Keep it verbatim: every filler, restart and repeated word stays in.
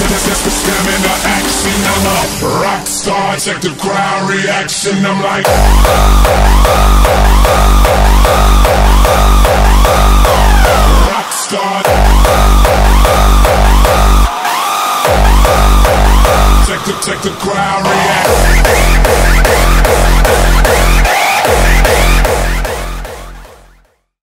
That's the stamina action. I'm a rock star. Check the crowd reaction. I'm like rock star. Check the check the crowd reaction.